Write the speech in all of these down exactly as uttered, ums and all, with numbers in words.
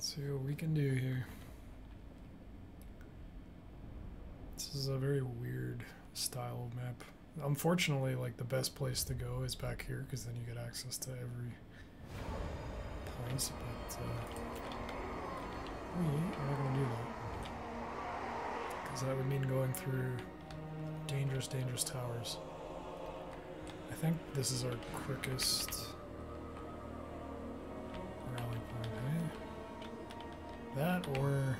See what we can do here. This is a very weird style of map. Unfortunately, like the best place to go is back here because then you get access to every place. But uh, we are not gonna do that because that would mean going through dangerous, dangerous towers. I think this is our quickest rally point, eh? That or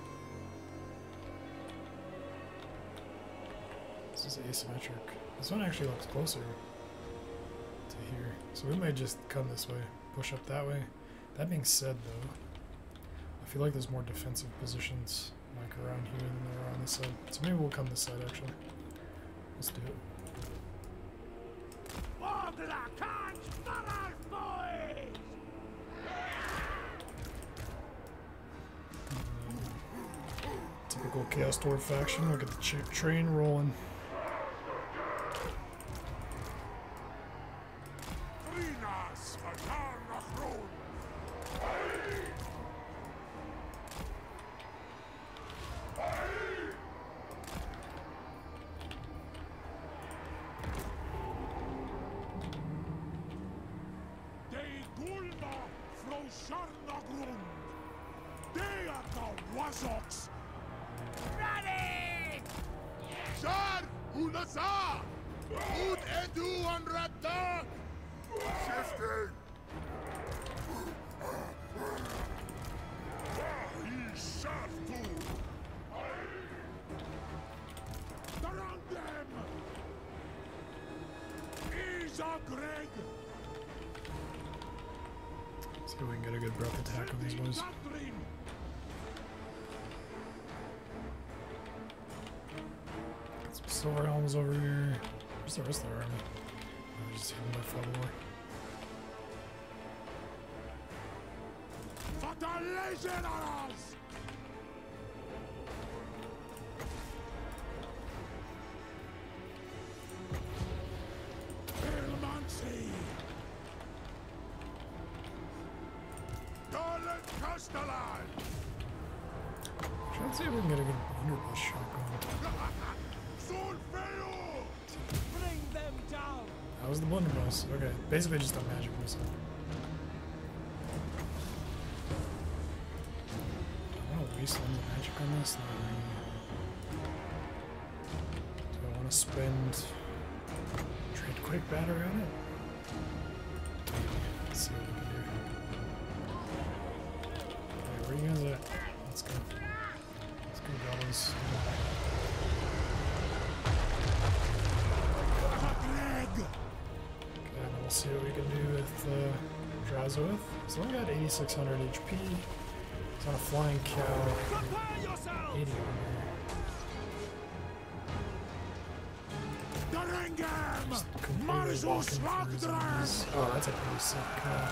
this is asymmetric. This one actually looks closer to here. So we might just come this way, push up that way. That being said though, I feel like there's more defensive positions like around here than there are on this side. So maybe we'll come this side actually. Let's do it. Typical Chaos Dwarf faction. We'll get the ch train rolling. See if we can get a good breath attack with these boys. Get some silver helms over here. Where's the rest of their army? Oh, they're just hidden by Fabulor. Try and see if we can get a good blunderbuss shot going. Bring them down. That was the blunderbuss. Okay, basically just a magic missile. I want to waste any magic on this. Not really. Do I want to spend trade quick battery on it? Let's see what we can do. Okay, where are you guys at? Let's go. Let's go, goblins. Okay, then we'll see what we can do with uh, Drazowith. He's only got eighty-six hundred H P. He's on a flying cow. eighty on Just completely walking through his enemies. Oh, that's a pretty sick cow.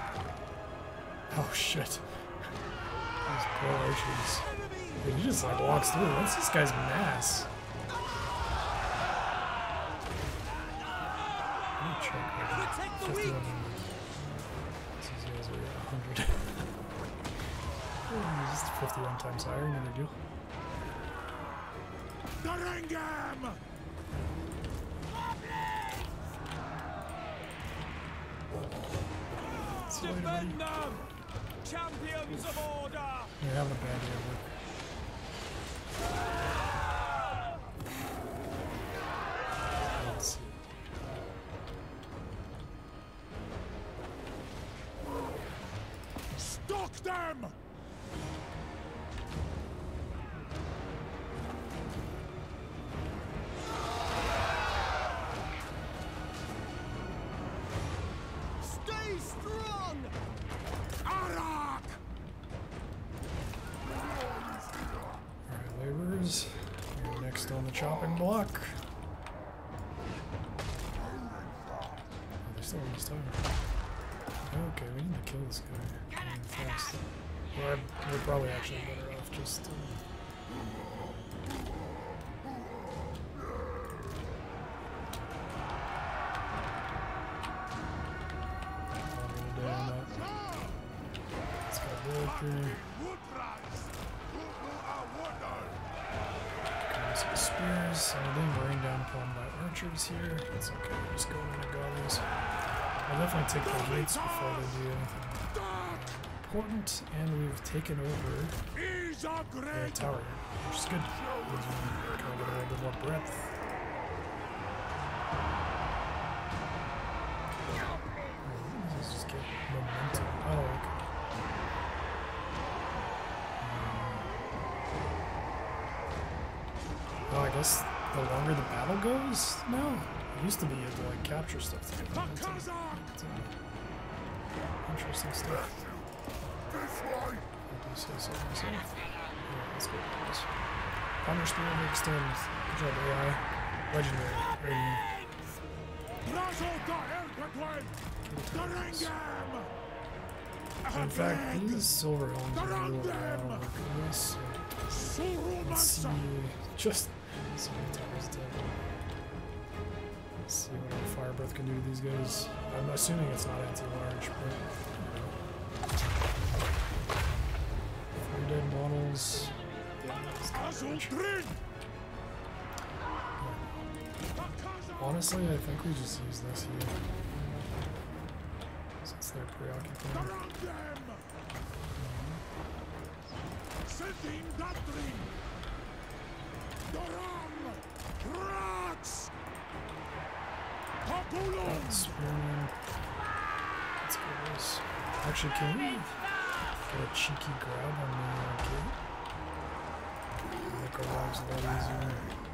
Oh shit. Those poor archers. Dude, he just like walks through. What's this guy's mass? Let me check. fifty-one. These guys are at one hundred. Oh, just fifty-one times higher, no big deal. Defend them! Champions of order! You're having a bad day at work. Let's see. Stalk them! Stay strong! Arak! Alright, laborers. You're next on the chopping block. Oh, they're still on this tower. Okay, we need to kill this guy really fast. Well, I- we're probably actually better off just. Uh, I'm gonna do that. Let's go, dude. there. Comes some spears. Some of them rain down upon by archers here. It's okay, we're just going into gullies. I'll definitely take the gates before they do anything important, and we've taken over the tower, which is good. Gives me kind of a little bit more breadth. Let's just get momentum. Oh, okay. Oh, I guess the longer the battle goes now? It used to be you had to like capture stuff to get momentum. But, uh, interesting stuff. I do say so myself. Yeah, let's go with this. Honor Spear extends. Good job, A I. Legendary. Rating. In fact, these silver helms are really well work on this. So let's see. Just so many towers dead. Let's see what our fire breath can do to these guys. I'm assuming it's not anti-large, but. Dead models. Yeah, honestly, I think we just use this here. Since they're preoccupied. Oh, Spearman. Let's go this. Actually, can we get a cheeky grab on the uh, gate? Make our lives a lot easier.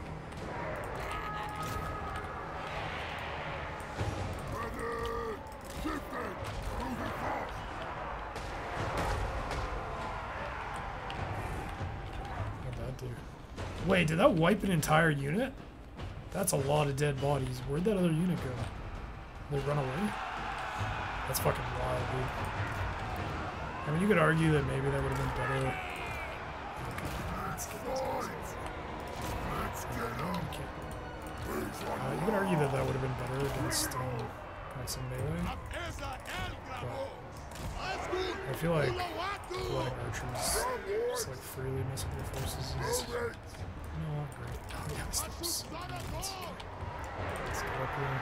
What'd that do? Wait, did that wipe an entire unit? That's a lot of dead bodies. Where'd that other unit go? Did they run away? That's fucking wild, dude. I mean, you could argue that maybe that would have been better. Okay, let's get those guys. Uh, you could argue that that would have been better against um, like some melee. But I feel like letting archers just like freely mess with their forces is not great. Oh yeah, this stuff's so good. Let's get up here.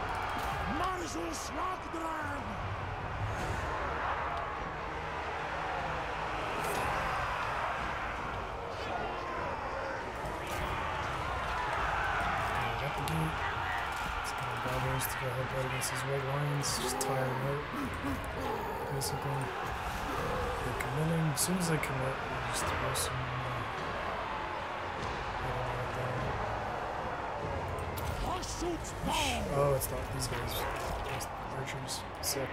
To go help out against these red lions, just tire them out, basically. They're committing. As soon as they commit, we'll just throw some. Uh, oh, it's not these guys. It's archers. Sick.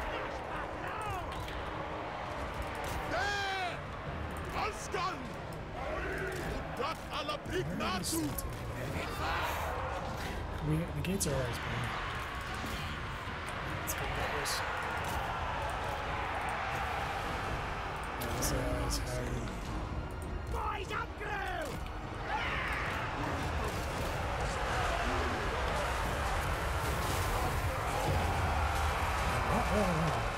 We, the gates are always burning. Let's go get this. Yeah, this guy is haggard. Boys up through! Oh, oh, oh.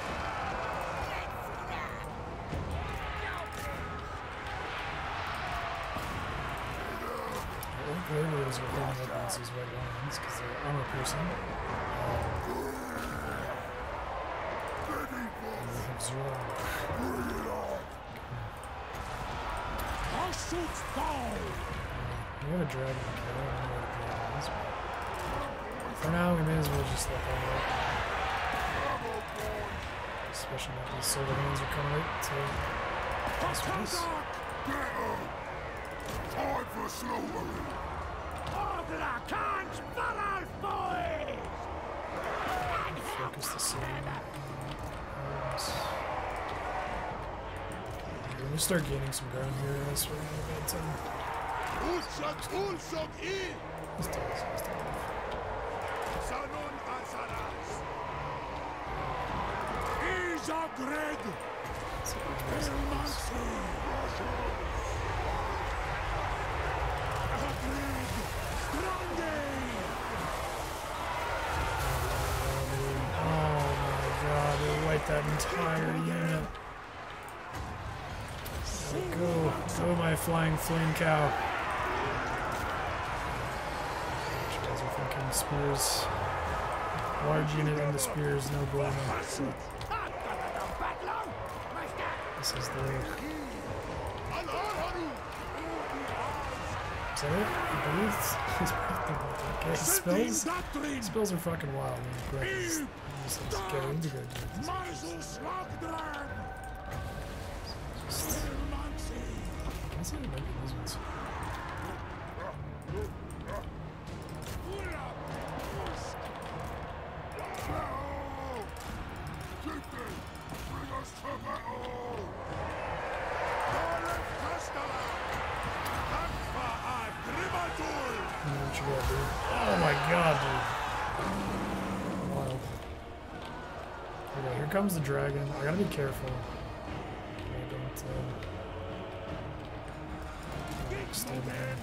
Warriors are holding up against these red lions because they're armor piercing. Um, and they have Zora. We have a dragon here. I don't know what a dragon is, but for now we may as well just let that out. Especially now these silver hands are coming out to this place. Time for slaughtering! Order can't follow, boys! Focus the city. We're gonna start gaining some ground here. That's what we're gonna get to. Let's do this. Let's do this. Sanon Azaras. Izagred. That entire unit. my flying flame cow. You guys are thinking spears. Large unit into spears, no bueno. This is the... Is that it? He breathes? He's breathing. Okay, spells? Spells are fucking wild. Man. Greg is... He's just okay, we need to go do this. Just... What's it making these ones? Oh my god, dude. Wild. Okay, here comes the dragon. I gotta be careful. I don't, uh... stay there.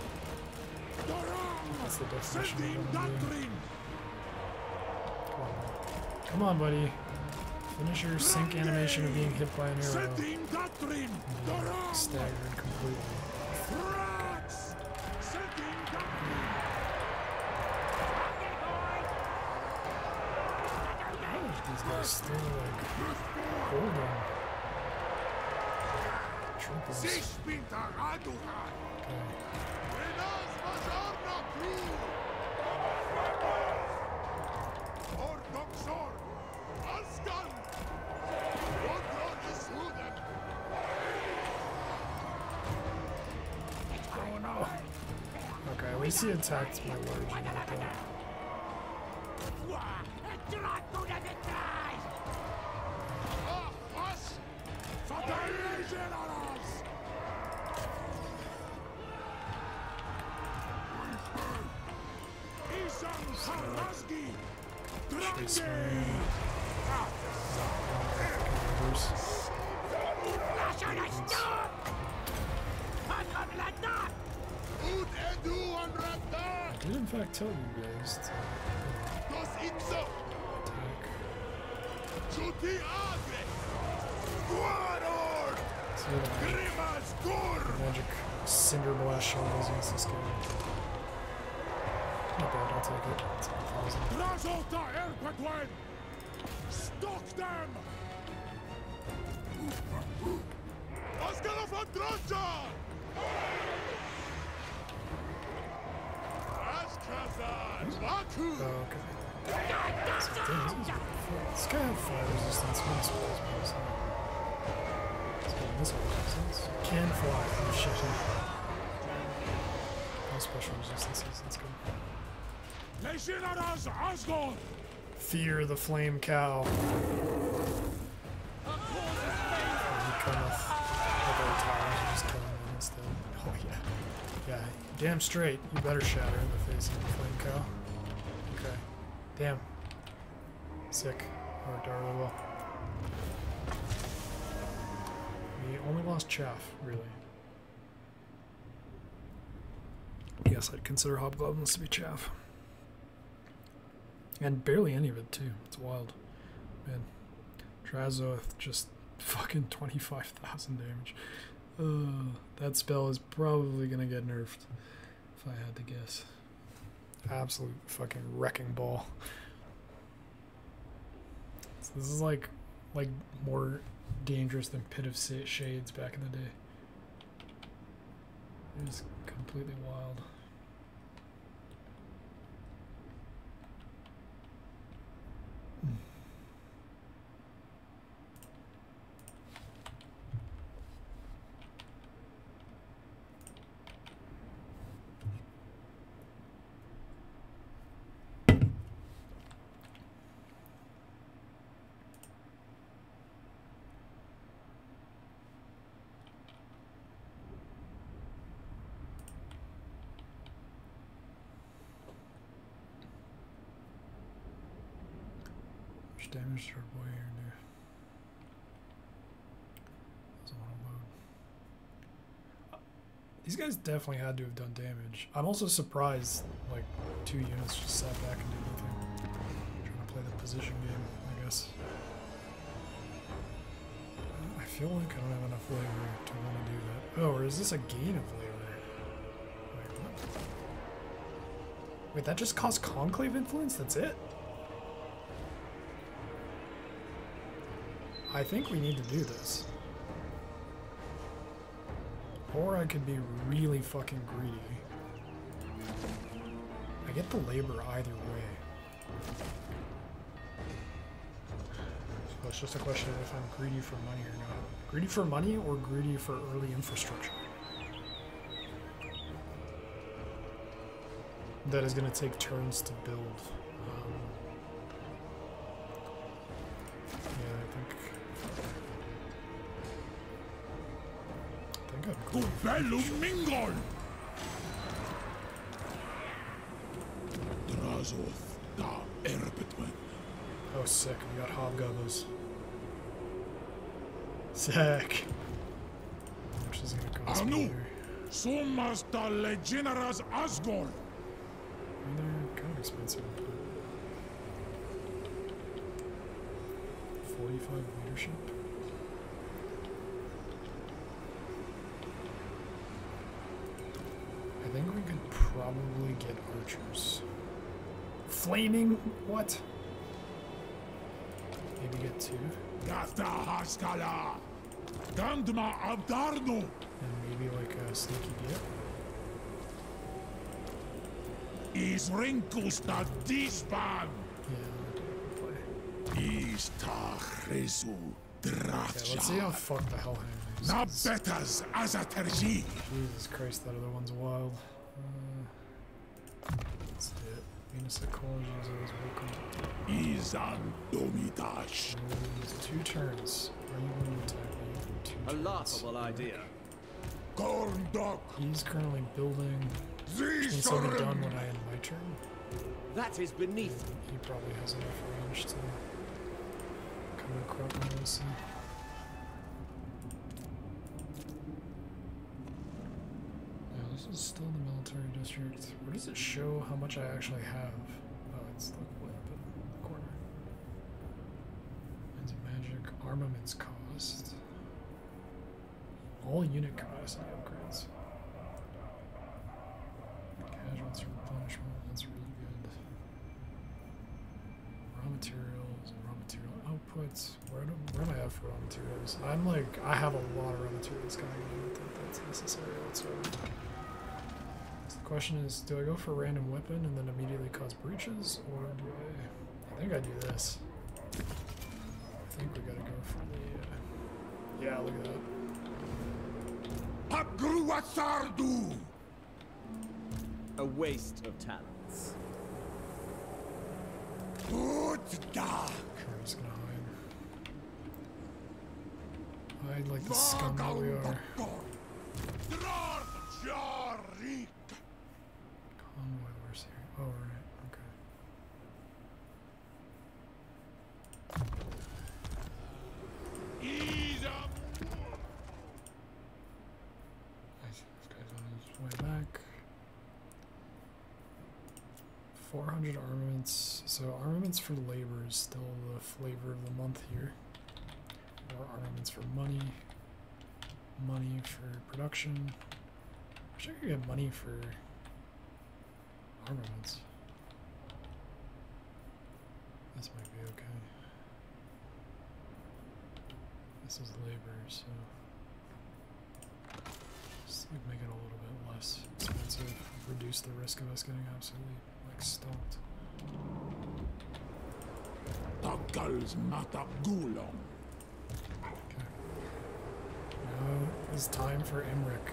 That's the definition of what I'm doing. Come on, Come on, buddy. Finish your sync animation of being hit by an arrow. And being staggered completely. These guys still like holding. Troopers. Okay. Oh no. Okay, at least he attacked my large unit though. Chase me. I did in fact tell you guys to attack. See what the magic cinder blast shot is against this guy. Not bad, I'll take it. It's like a thousand. Stop them! Oh, okay. So, damn, this, is, this guy had fire resistance. What is this? This one resistance. Can fly. Oh shit. No special resistances. Let's go. Fear the flame cow. Oh, he cometh. Other towers are just killing them instead. Oh yeah. Yeah, damn straight. You better shatter in the face of the flame cow. Okay. Damn. Sick. Worked out really well. We only lost chaff, really. Yes, I'd consider hobgoblins to be chaff. And barely any of it, too. It's wild. Man. Drazoth just fucking twenty-five thousand damage. Uh, that spell is probably gonna get nerfed, if I had to guess. Absolute fucking wrecking ball. So this is like, like more dangerous than Pit of Shades back in the day. It is completely wild. Damage to our boy here, dude. Doesn't want to load. These guys definitely had to have done damage. I'm also surprised, like, two units just sat back and did nothing. Trying to play the position game, I guess. I feel like I don't have enough labor to want to do that. Oh, or is this a gain of labor? Wait, what? Wait, that just caused conclave influence? That's it? I think we need to do this. Or I could be really fucking greedy. I get the labor either way. So it's just a question of if I'm greedy for money or not. Greedy for money or greedy for early infrastructure? That is going to take turns to build. Um, yeah, I think... I think I'm greedy for Mingol! Drazoth da Erbetwen. Oh, sick. We got hobgoblins. Sick. How much is it going to cost me there? Sumas da Legeneras Asgore. They're kind of expensive. forty-five leadership. I think we could probably get archers. Flaming? What? Maybe get two. Gafta Haskala. Gandma Abdarno. And maybe like a sneaky get. Is Rinkusta Disban. Yeah. Is Tachresu Okay, let's see how Drafja. fucked the hellhammer is. Na betas Azaterji. Jesus Christ, that other one's wild. Uh, let's do it. Venus Ecology is always welcome. Izan Domidash. There's two turns. Are you going to attack me for two A turns? laughable idea. Gorndok. He's currently building. Which means he'll be done when I end my turn. That is beneath. He probably has enough range to come and crop me, we'll see. Yeah, this is still the military district. Where does it show how much I actually have? Oh, it's the way up in the corner. Lines of magic, armaments cost. All unit capacity upgrades. Casualties replenishment, that's really good. Raw materials and raw material outputs. Where do where do I have for raw materials? I'm like I have a lot of raw materials coming in. I don't think that's necessary whatsoever. So the question is, do I go for random weapon and then immediately cause breaches, or do I? I think I do this. I think we gotta go for the. Uh, yeah, look at that. Pagruasardu. A waste of talents. Utda. Okay, I'm just gonna hide. Hide like the scum that we are. Drarjarik. Convoy, where's here? Oh, right, okay. Izam. Nice. This guy's on his way back. four hundred armaments. So armaments for labor is still the flavor of the month here. More armaments for money. Money for production. I wish I could get money for armaments. This might be okay. This is labor, so just like make it a little bit less expensive. Reduce the risk of us getting absolutely like stumped. Taggals Matagulon. Okay. Now it's time for Emmerich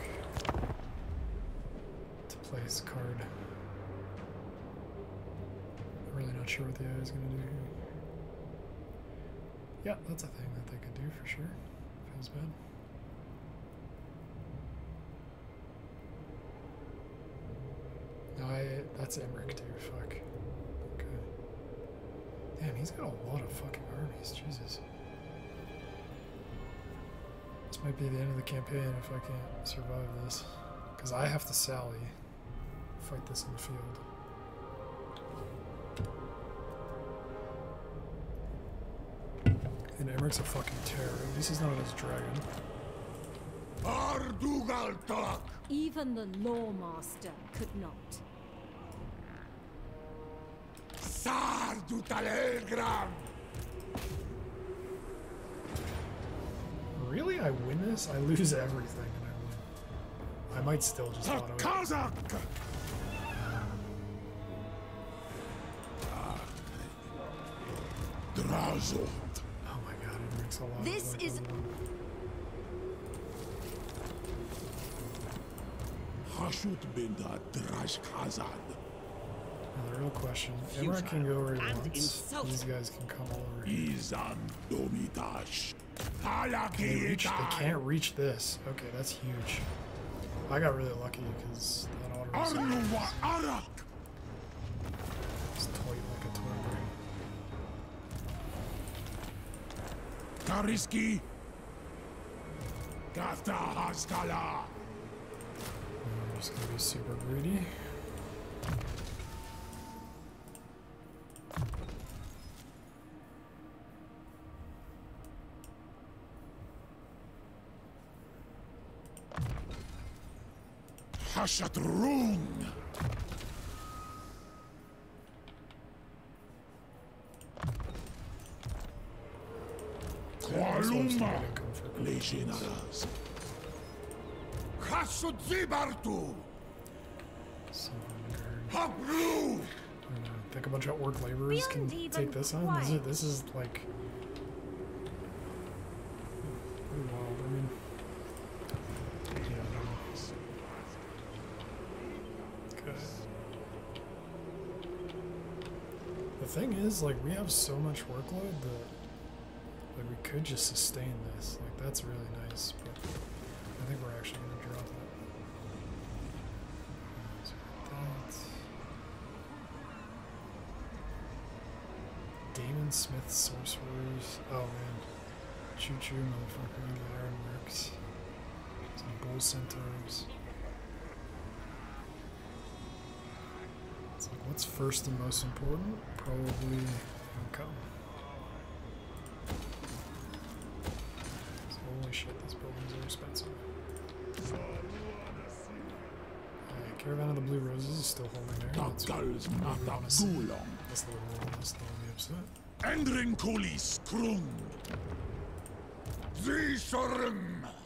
to play his card. I'm really not sure what the A I is going to do here. Yeah, that's a thing that they could do for sure. Feels bad. No, I, that's Emmerich too, fuck. Okay. Damn, he's got a lot of fucking armies, Jesus. This might be the end of the campaign if I can't survive this. Because I have to sally. Fight this in the field. And Emmerich's a fucking terror. At least he's not on his dragon. Ardugaltok! Even the Lawmaster could not. Sardutalegram! Really? I win this? I lose everything and I win. I might still just auto it. Kazak! Drazo! Oh my god, it makes a lot This of is- Hashut binda Drash Kazad. Now, the real question, Emmerich can go where he And wants. insult. These guys can come over here. Izan Domitash. Can they, reach, they can't reach this. Okay, that's huge. I got really lucky because that auto Arnuwa Arak! is toy like a toy brain. Kariski! Gafta Haskala! I'm just gonna be super greedy. Hashat Rune! Kualuma! Legionaras! Hashut Zibartu! Hablu! I think a bunch of orc laborers can Beyond even take this on. This is, this is like pretty wild. I mean, yeah, I don't know. Okay. The thing is, like, we have so much workload that like we could just sustain this. Like, that's really nice, but I think we're actually gonna drop it. Damon Smith sorcerers. Oh man. Choo choo, motherfucker. The ironworks. Some bull centaurs. It's like, what's first and most important? Probably income. So, holy shit, these buildings are expensive. Uh, Caravan of the Blue Roses is still holding there. That's what Daggals we wanna see. Matagulong! That's the one that's not be upset. Endring Kulis Krung! Zishorim!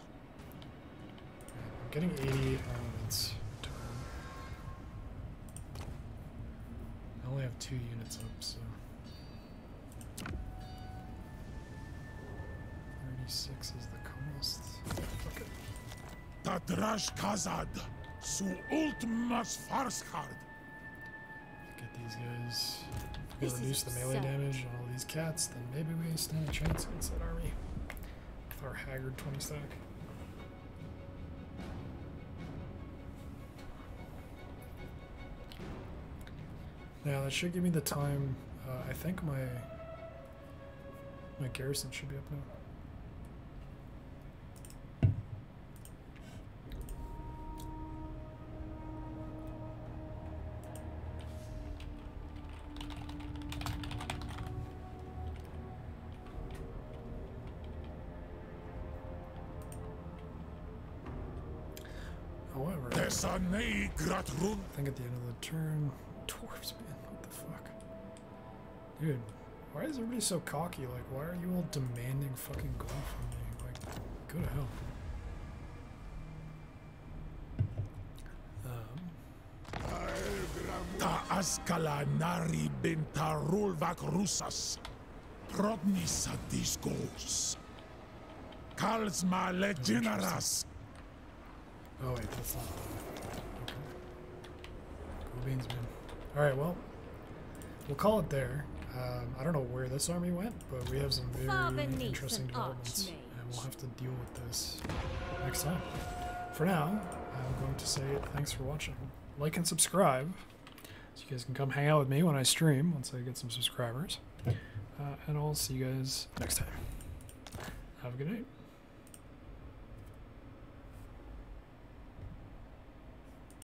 I'm getting eighty-eight elements per turn. I only have two units up, so. thirty-six is the cost. Fuck it. Tadrash Kazad! Su ultimas Farshard! Get these guys. If we This is reduce the melee absurd. damage on all these cats, then maybe we stand a chance against that army. With our haggard twenty stack. Now that should give me the time. Uh, I think my my garrison should be up now. However, Tesanei Gratrun! I think at the end of the turn, dwarves, man, what the fuck, dude? Why is everybody so cocky? Like, why are you all demanding fucking gold from me? Like, go to hell. Um, Ta Askala Nari Bintarulvak Rusas! Prodnisa Disgos! Kalsma Legionaras! oh wait, that's not the. Okay. Cool beans, man. All right, well, we'll call it there. Um, I don't know where this army went, but we have some Far very beneath interesting an developments, archmage. and we'll have to deal with this next time. For now, I'm going to say thanks for watching. Like and subscribe, so you guys can come hang out with me when I stream once I get some subscribers. Uh, and I'll see you guys next time. Have a good night.